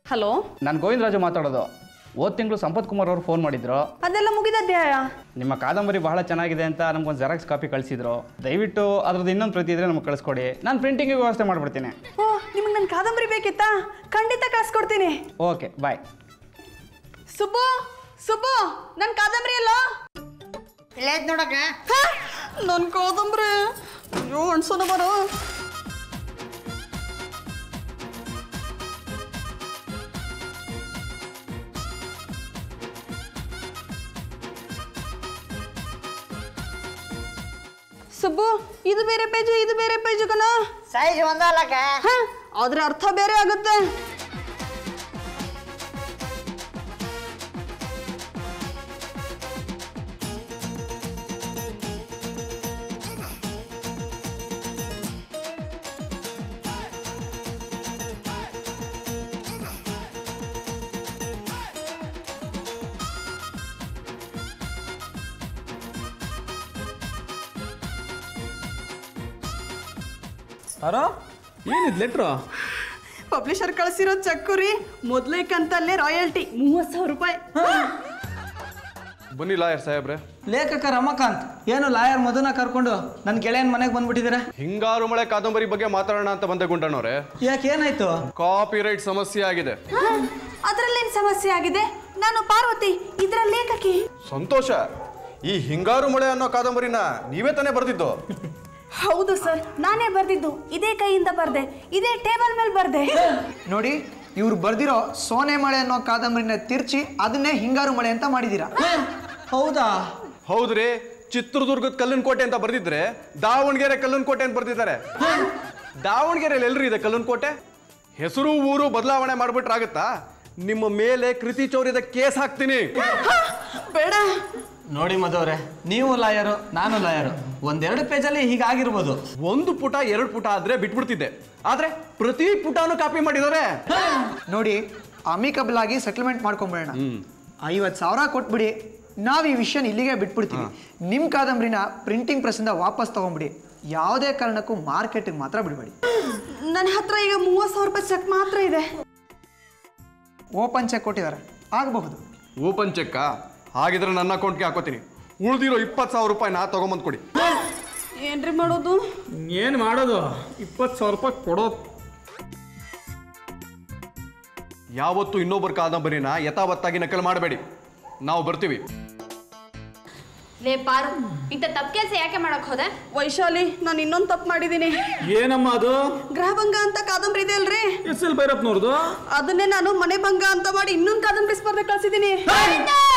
Hello, ನಾನು ಗೋವಿಂದರಾಜು ಮಾತಾಡೋದು. ಹೋದ ತಿಂಗಳು ಸಂಪತ್ ಕುಮಾರ್ ಅವರು ಫೋನ್ ಮಾಡಿದ್ರು. ಅದೆಲ್ಲ ಮುಗಿದ ಅಧ್ಯಾಯ. ನಿಮ್ಮ ಕಾದಂಬರಿ ಬಹಳ ಚೆನ್ನಾಗಿದೆ ಅಂತ ನಮ್ಗೊಂದು ಜೆರಾಕ್ಸ್ ಕಾಪಿ ಕಳಿಸಿದ್ರು. ದಯವಿಟ್ಟು ಅದ್ರದ್ದು ಇನ್ನೊಂದು ಪ್ರತಿ ಇದ್ರೆ ನಮ್ಗೆ ಕಳಿಸ್ಕೊಡಿ. ನಾನು ಪ್ರಿಂಟಿಂಗಿಗೆ ವ್ಯವಸ್ಥೆ ಮಾಡಿಬಿಡ್ತೀನಿ. ಓ, ನಿಮಗೆ ನನ್ನ ಕಾದಂಬರಿ ಬೇಕಿತ್ತಾ? ಖಂಡಿತ ಕಳಿಸ್ಕೊಡ್ತೀನಿ. ಓಕೆ, ಬಾಯ್. ಸುಬ್ಬು, ಸುಬ್ಬು, ನನ್ನ ಕಾದಂಬರಿ ಅಲ್ಲ ಇಲ್ಲ ನೋಡಕ್ಕ. ನನ್ನ ಕಾದಂಬರಿ. ಅಯ್ಯೋ, ಅನ್ಸೋಣ ಬರೋ. ಸುಬ್ಬು, ಇದು ಬೇರೆ ಪೇಜು, ಇದು ಬೇರೆ ಪೇಜು ಕಣ. ಸೈಜ್ ಒಂದಲ್ಲಕ್ಕ. ಆದ್ರೆ ಅರ್ಥ ಬೇರೆ ಆಗುತ್ತೆ. ಅರೋ, ಏನಿದ್ ಲೆಟ್ರು? ಪಬ್ಲಿಷರ್ ಕಳಿಸಿರೋ ಚೆಕ್ ರೀ. ಮೊದಲೇ ಕಂತಲ್ಲೇ ರಾಯಲ್ಟಿ 30,000 ರೂಪಾಯಿ. ಬನ್ನಿ ಲಾಯರ್ ಸಾಹೇಬ್ರೆ. ಲೇಖಕ ರಮಾಕಾಂತ್ ಏನು ಲಾಯರ್ ಮಧುನ ಕರ್ಕೊಂಡು ನನ್ನ ಗೆಳೆಯನ್ ಮನೆಗೆ ಬಂದ್ಬಿಟ್ಟಿದ್ದೀರಾ? ಹಿಂಗಾರು ಮಳೆ ಕಾದಂಬರಿ ಬಗ್ಗೆ ಮಾತಾಡೋಣ ಅಂತ ಬಂದೆ ಗುಂಡಣ್ಣವ್ರೆ. ಯಾಕೆ, ಏನಾಯ್ತು? ಕಾಪಿ ರೈಟ್ ಸಮಸ್ಯೆ ಆಗಿದೆ. ಅದ್ರಲ್ಲೇನ್ ಸಮಸ್ಯೆ ಆಗಿದೆ? ನಾನು ಪಾರ್ವತಿ, ಇದರ ಲೇಖಕಿ. ಸಂತೋಷ. ಈ ಹಿಂಗಾರು ಮಳೆ ಅನ್ನೋ ಕಾದಂಬರಿನ ನೀವೇ ತಾನೇ ಬರೆದಿದ್ದು? ಹೌದು ಸರ್, ನಾನೇ ಬರ್ದಿದ್ದು. ಇದೇ ಕೈಯಿಂದ ಬರ್ದೆ, ಇದೇ ಟೇಬಲ್ ಮೇಲೆ ಬರ್ದೆ. ನೋಡಿ, ಇವ್ರು ಬರ್ದಿರೋ ಸೋನೆ ಮಳೆ ಅನ್ನೋ ಕಾದಂಬರಿನ ತಿರ್ಚಿ ಅದನ್ನೇ ಹಿಂಗಾರು ಮಳೆ ಅಂತ ಮಾಡಿದೀರಾ. ಹೌದಾ? ಹೌದ್ರಿ. ಚಿತ್ರದುರ್ಗದ ಕಲ್ಲಿನ ಕೋಟೆ ಅಂತ ಬರ್ದಿದ್ರೆ ದಾವಣಗೆರೆ ಕಲ್ಲಿನ ಕೋಟೆ ಅಂತ ಬರ್ದಿದ್ದಾರೆ. ದಾವಣಗೆರೆಯಲ್ಲಿ ಎಲ್ರಿ ಇದೆ ಕಲ್ಲಿನ ಕೋಟೆ? ಹೆಸರು ಊರು ಬದಲಾವಣೆ ಮಾಡ್ಬಿಟ್ರಾಗತ್ತಾ? ನಿಮ್ಮ ಮೇಲೆ ಕೃತಿ ಚೌರ್ಯದ ಕೇಸ್ ಹಾಕ್ತೀನಿ. ಬೇಡ. ನೋಡಿ ಮಧುವ್ರೆ, ನೀವು ಲಾಯರು, ನಾನು ಲಾಯರು. ಒಂದೆರಡು ಪೇಜಲ್ಲಿ ಹೀಗಾಗಿರ್ಬೋದು. ಒಂದು ಪುಟ ಎರಡು ಪುಟ ಆದ್ರೆ ಬಿಟ್ಬಿಡ್ತಿದ್ದೆ. ಆದ್ರೆ ಪ್ರತಿ ಪುಟನೂ ಕಾಪಿ ಮಾಡಿದ್ದಾರೆ. ನೋಡಿ, ಅಮಿಕಬಲ್ ಆಗಿ ಸೆಟಲ್ಮೆಂಟ್ ಮಾಡ್ಕೊಂಡ್ಬಿಡೋಣ. 50,000 ಕೊಟ್ಬಿಡಿ, ನಾವು ಈ ವಿಷಯನ ಇಲ್ಲಿಗೆ ಬಿಟ್ಬಿಡ್ತೀವಿ. ನಿಮ್ಮ ಕಾದಂಬರಿನ ಪ್ರಿಂಟಿಂಗ್ ಪ್ರೆಸ್ಸಿಂದ ವಾಪಸ್ ತಗೊಂಡ್ಬಿಡಿ. ಯಾವುದೇ ಕಾರಣಕ್ಕೂ ಮಾರ್ಕೆಟಿಗೆ ಮಾತ್ರ ಬಿಡಬೇಡಿ. ನನ್ನ ಹತ್ರ ಈಗ 30,000 ರೂಪಾಯಿ ಚೆಕ್ ಮಾತ್ರ ಇದೆ. ಓಪನ್ ಚೆಕ್ ಕೊಟ್ಟಿದ್ದಾರೆ, ಆಗಬಹುದು. ಓಪನ್ ಚೆಕ್ ಹಾಗಿದ್ರೆ ನನ್ನ ಅಕೌಂಟ್ಗೆ ಹಾಕೋತೀನಿ. ಉಳಿದಿರೋ 20,000 ರೂಪಾಯಿ ನಾ ತಗೊಂಬಂದು ಕೊಡಿ. ಏನ್ರಿ ಮಾಡೋದು? ಏನು ಮಾಡೋದು? 20,000 ರೂಪಾಯಿ ಕೊಡೋದು. ಯಾವತ್ತು ಇನ್ನೊಬ್ಬರ ಕಾದಂಬರಿನ ಯಥಾವತ್ತಾಗಿ ನಕಲು ಮಾಡಬೇಡಿ. ನಾವು ಬರ್ತೀವಿ. ಲೇ ಪಾರು, ಇಂಥ ತಪ್ಪು ಕೆಲಸ ಯಾಕೆ ಮಾಡಕ್ ಹೋದೆ? ವೈಶಾಲಿ, ನಾನು ಇನ್ನೊಂದು ತಪ್ಪು ಮಾಡಿದ್ದೀನಿ. ಏನಮ್ಮ ಅದು? ಗೃಹಭಂಗ ಅಂತ ಕಾದಂಬರಿ ಇದೆ ಅಲ್ರಿ, ಎಸ್ ಎಲ್ ಭೈರಪ್ಪನವ್ರದು. ಅದನ್ನೇ ನಾನು ಮನೆ ಭಂಗ ಅಂತ ಮಾಡಿ ಇನ್ನೊಂದು ಕಾದಂಬರಿ ಸ್ಪರ್ಧೆ ಕಳ್ಸಿದ್ದೀನಿ.